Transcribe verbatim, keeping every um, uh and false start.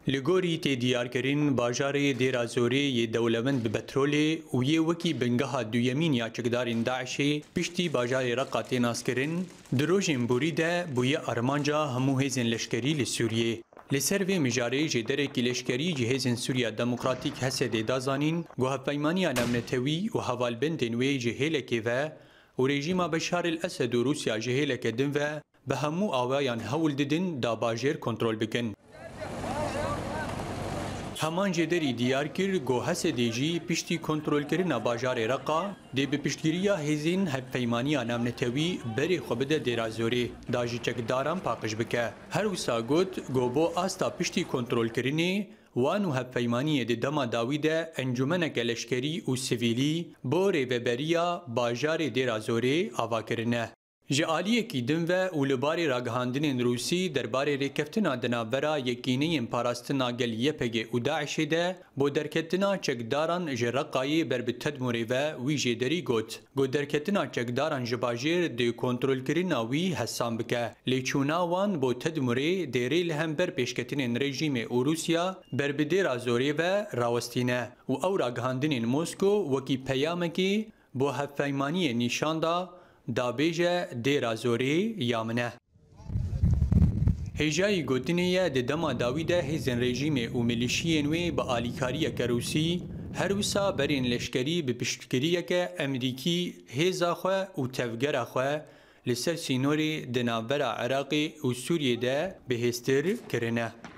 لگوری تی دیار کرین باجار دیرا زوری یه دولمند به بترولی و یه وکی بنگاه دویمین یا چکدارین داعشی پشتی باجار رقاتی ناس کرین دروژین بوریده بوی ارمانجا همو هیزن لشکری لسوریه. لسر و مجاری جدره کی لشکری جهیزن سوریا دموکراتیک حسد دازانین گوه پیمانی نمنتوی و حوالبندن وی جهیلکی و و رژیم بشار الاسد و روسیا جهیلک دن و به همو آوایان هول ددن دا باجر کنترل بکن. همان جدری دیار کر گو حس دیجی پشتی کنترل کرنا باجار رقا دی به پشتگیریا هزین هب پیمانی نمنتوی بری خوبده دیرازوری داجی چکدارم پاقش بکه. هر وسا گوت گو بو آستا پشتی کنترل کرنی وانو هب پیمانی دی دما داویده انجمن گلشکری و سیویلی بو ریوبریا باجار دیرازوری آوا کرنه. جعالیه کی دن و اولباری راگهاندن روسی درباره ریکفتنا دنابرا یکینی پاراستنا گل یپگه و داعشی ده بو درکتنا چکداران جرقایی بر بتدموری و وی جدری گوت. گو درکتنا چکداران جباجیر دی کنترل کرنا وی حسام بکه. لیچونا وان بو تدموری دیری لهم بر پیشکتن رژیم او روسیا بر بدیر آزوری و راوستینه و او راگهاندن موسکو وکی پیامکی بو هفیمانی نیشاندا دابیجه دیرا زوری یامنه. هجای گوتنیه ده دما داویده هزن رژیم و ملیشین وی با آلیکاری کروسی هر وسا برین لشکری به پشتگیری که امریکی هزا خواه و تفگر خواه لسر سینوری دنابرا عراقی و سوریه ده به هستر کرنه.